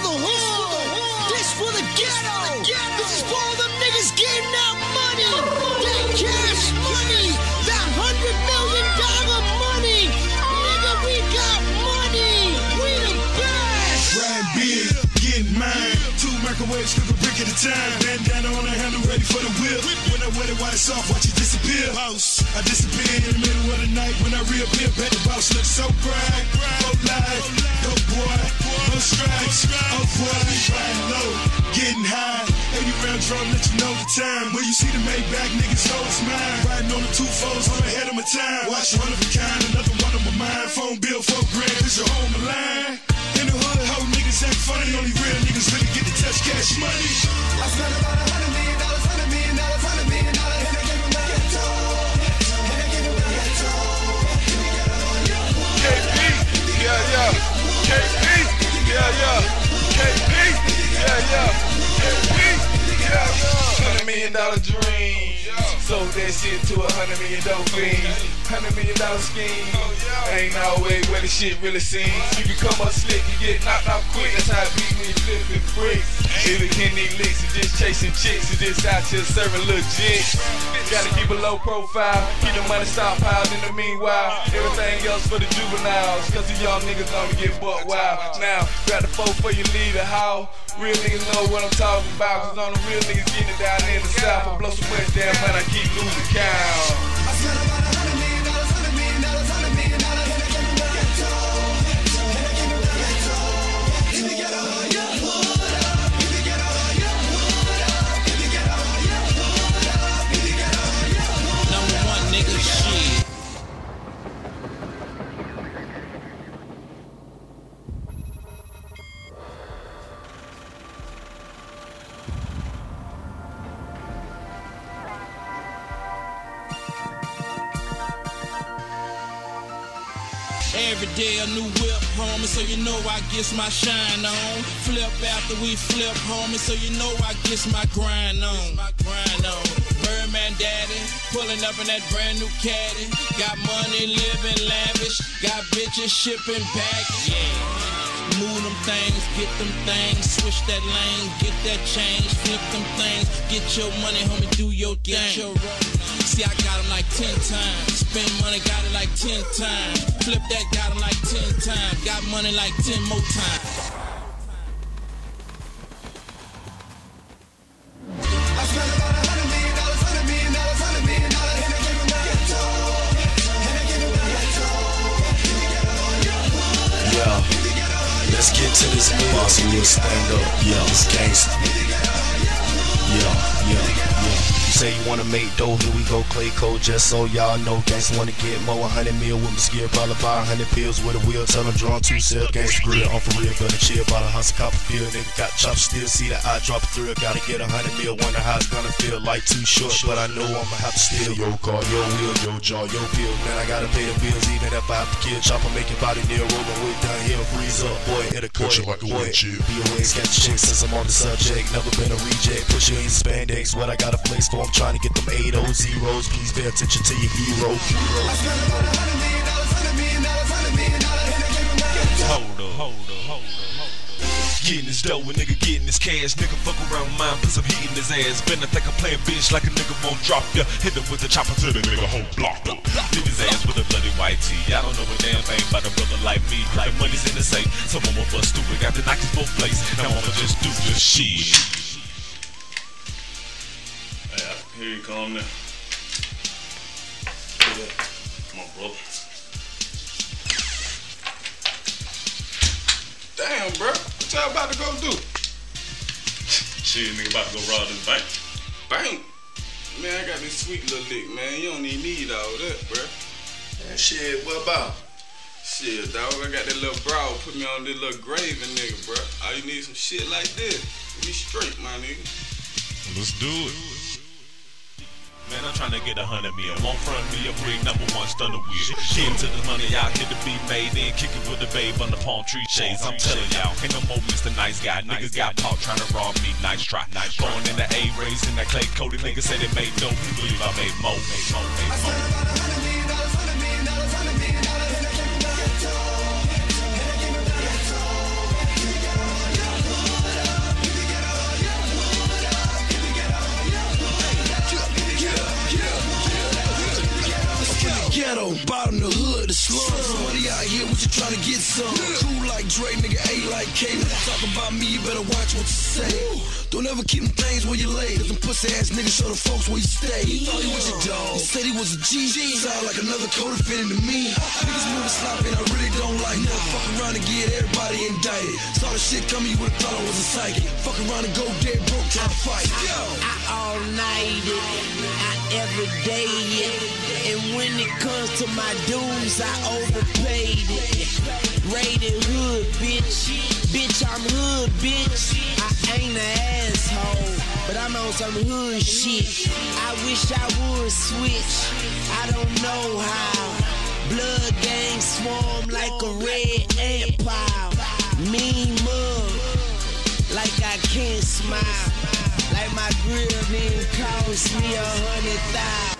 the hood. This for the ghetto. This is for all them niggas getting that money. That cash money. That $100 million money. Nigga, we got money. We the best. Ride big, getting mine. 2 microwaves, cook a brick at a time. Bandana on the handle, ready for the whip. When I wet it while it's off, watch it disappear. Boss, I disappear in the middle of the night. When I reappear, bet the boss looks so bright. Go live, go boy, no stripes. Oh boy, riding low, getting high. 80 round drum, let you know the time. When you see the Maybach, niggas know it's mine. Riding on the 2-4s, I'm ahead of my time. Watch one of a kind, another one of my mind. Phone bill, $4 grand, is your home line. In the hood, hoe niggas act funny. Only real niggas really get to touch cash money. I spent about $100 million, $100 million, $100 million, and I gave him back at all. And I gave him back at all. KP, yeah. KP, yeah. KP, yeah. KP, yeah. $100 million dream. Sold that shit to $100 million fiends. $100 million scheme. Ain't always where the shit really seems. You can come up slick and get knocked out quick. That's how it be when you flipping bricks. Either hitting these licks and just chasing chicks and just out here serving legit. Gotta keep a low profile, keep the money stockpiled in the meanwhile. Everything else for the juveniles, cause the young niggas gonna get buck wild. Now, grab the phone before you leave the house. Real niggas know what I'm talking about, cause on the real niggas getting it down in the south. I blow so much damn money, I keep losing count. I spent about $100 million, $100 million, $100 million, and I gave him back at all. And I gave him back at all. If you get all your hood up, if you get all your hood up, if you get all your hood up, if you get all your hood up. Number one nigga shit. Every day a new whip, homie, so you know I gets my shine on. Flip after we flip, homie, so you know I gets my grind on. Birdman daddy, pulling up in that brand new caddy. Got money, living lavish, got bitches shipping back. Yeah. Move them things, get them things, switch that lane, get that change, flip them things, get your money, homie, do your thing. See, I got them like 10 times. Spend money, got it like 10 times. Flip that, got them like 10 times. Got money like 10 more times. I spent about $100 million, $100 million, $100 million, and I gave him back at all. And I gave him back at all. If you get all your hood up, Yeah, if you get all your let's get to this meal. Boss, we'll stand up. Yeah, it's gangsta. Yeah. You say you wanna make dough, here we go, Clay Code, just so y'all know. Gangsta wanna get more, 100 mil with my skill, probably buy 100 pills with a wheel. Tell them drawn 2 sell, gangsta grill, on for real, gonna chill, by the hustle, copper field. Nigga got chopped, still see the eye drop a thrill. Gotta get 100 mil, wonder how it's gonna feel. Like too short, but I know I'ma have to steal. Yo car, yo wheel, yo jaw, yo pill. Man, I gotta pay the bills, even if I have to kill. Chopper make your body near, rolling way down here, freeze up, boy, it'll cut you like a windshield. BOA's got the chick since I'm on the subject, never been a reject. Push you in spandex, what I got a place for, I'm trying to get them 8-0 zeros. Please pay attention to your hero. I spent about $100 million, $100 million, $100 million, and I gave him back at all. Hold up. Getting this dough, a nigga getting this cash. Nigga fuck around mine, put some heat in his ass. Better think I'm playing bitch like a nigga won't drop ya. Hit him with the chopper to the nigga whole block up. Leave his ass with a bloody white tee. I don't know a damn thing about a brother like me. Like money's in the safe, so I'ma bust stupid. Got the knockers both place, now I'ma just do this shit. Here you come now. Come on, brother. Damn, bro. What y'all about to go do? Shit, nigga about to go rob this bank. Bank? Man, I got this sweet little lick, man. You don't even need all that, bro. Man, shit, what about? Shit, dog. I got that little brow. Put me on this little graving nigga, bro. All you need some shit like this. Be straight, my nigga. Let's do it. Man, I'm trying to get 100 mil. Won't front me a brick, #1 stunner wheel. Get into the money out here to be made. Then kick it with the babe on the palm tree shades. I'm telling y'all, ain't no more Mr. Nice Guy. Niggas got caught trying to rob me. Nice try. Going in the A-rays in that clay coated. Niggas say they made dope. You believe I made more. I spent about $100 million, $100 million, $100 million, and I gave him back at all. And I gave him back at all. If you get all your hood tryna get some. Cool like Dre, nigga, A like K. When you talk about me, you better watch what you say. Don't ever keep them things where you lay. Cause them pussy ass niggas show the folks where you stay. He thought he was your dog. He said he was a G. Sound like another co-defendant to me. Niggas moving sloppy and I really don't like it. Fuck around and get everybody indicted. Saw the shit coming, you would've thought I was a psychic. Fuck around and go dead broke, try to fight. I all night it, I every day it. And when it comes to my dues, I overpaid it. Rated hood, bitch. Bitch, I'm hood, bitch. I ain't an asshole, but I'm on some hood shit. I wish I would switch. I don't know how. Blood gang swarm like a red ant pile. Mean mug, like I can't smile. Like my grill didn't cost me $100,000.